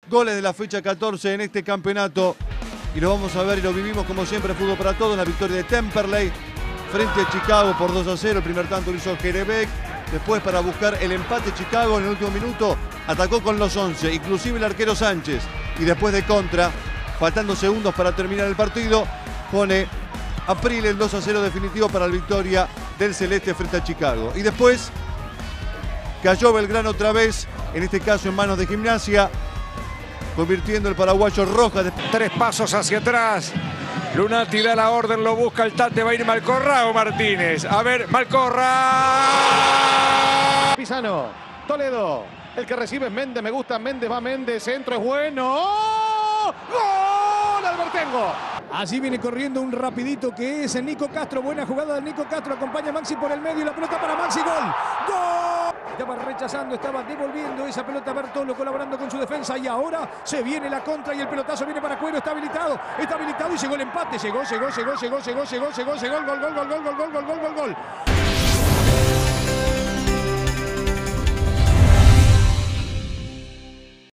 goles de la fecha 14 en este campeonato. Y lo vamos a ver y lo vivimos como siempre, Fútbol para Todos, la victoria de Temperley frente a Chicago por 2-0. El primer tanto lo hizo Jerebeck. Después, para buscar el empate, Chicago en el último minuto atacó con los 11, inclusive el arquero Sánchez. Y después de contra, faltando segundos para terminar el partido, pone April el 2-0 definitivo para la victoria del Celeste frente a Chicago. Y después cayó Belgrano otra vez, en este caso en manos de Gimnasia, convirtiendo el paraguayo Rojas. 3 pasos hacia atrás. Lunati da la orden, lo busca el Tate, va a ir Malcorra o Martínez. A ver, Malcorra. Pisano, Toledo, el que recibe es Méndez, me gusta Méndez, va Méndez, centro es bueno. ¡Oh! ¡Gol! Albertengo. Allí viene corriendo un rapidito que es Nico Castro. Buena jugada de Nico Castro. Acompaña a Maxi por el medio. La pelota para Maxi. ¡Gol! ¡Gol! Estaba rechazando, estaba devolviendo esa pelota a Bertolo, colaborando con su defensa. Y ahora se viene la contra y el pelotazo viene para Cuero. Está habilitado y llegó el empate. Llegó. Gol.